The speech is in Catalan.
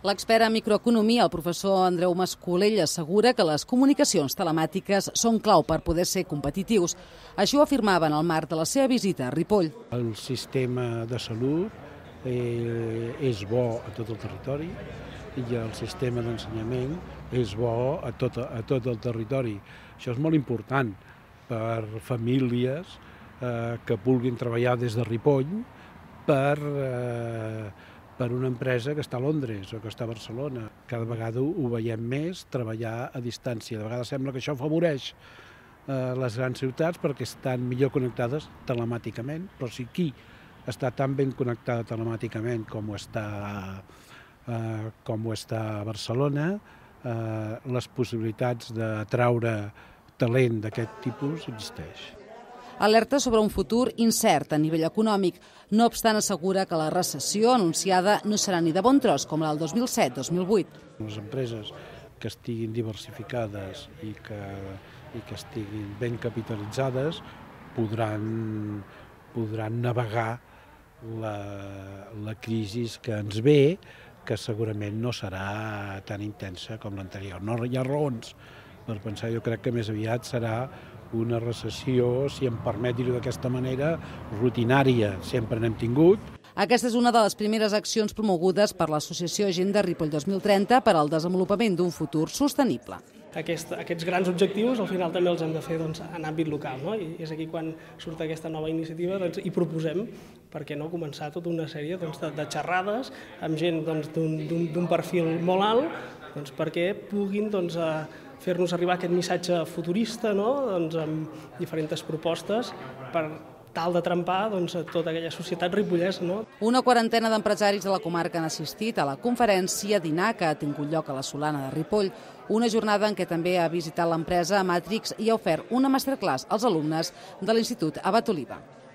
L'expert en microeconomia, el professor Andreu Mascolell, assegura que les comunicacions telemàtiques són clau per poder ser competitius. Això ho afirmava en el marc de la seva visita a Ripoll. El sistema de salut és bo a tot el territori i el sistema d'ensenyament és bo a tot el territori. Això és molt important per famílies que vulguin treballar des de Ripoll per una empresa que està a Londres o que està a Barcelona. Cada vegada ho veiem més, treballar a distància. De vegades sembla que això afavoreix les grans ciutats perquè estan millor connectades telemàticament, però si aquí està tan ben connectada telemàticament com ho està a Barcelona, les possibilitats d'atraure talent d'aquest tipus existeix. Alerta sobre un futur incert a nivell econòmic. No obstant, assegura que la recessió anunciada no serà ni de bon tros com la del 2007-2008. Les empreses que estiguin diversificades i que estiguin ben capitalitzades podran navegar la crisi que ens ve, que segurament no serà tan intensa com l'anterior. No hi ha raons per pensar, jo crec que més aviat serà una recessió, si em permet dir-ho d'aquesta manera, rutinària. Sempre n'hem tingut. Aquesta és una de les primeres accions promogudes per l'Associació Agenda Ripoll 2030 per al desenvolupament d'un futur sostenible. Aquests grans objectius al final també els hem de fer en àmbit local, no? I és aquí quan surt aquesta nova iniciativa i proposem, per què no, començar tota una sèrie de xerrades amb gent d'un perfil molt alt perquè puguin fer-nos arribar aquest missatge futurista, amb diferents propostes per tal de trempar tota aquella societat ripollesa. Una quarantena d'empresaris de la comarca han assistit a la conferència dinar que ha tingut lloc a la Solana de Ripoll, una jornada en què també ha visitat l'empresa Matrix i ha ofert una masterclass als alumnes de l'Institut Abat Oliba.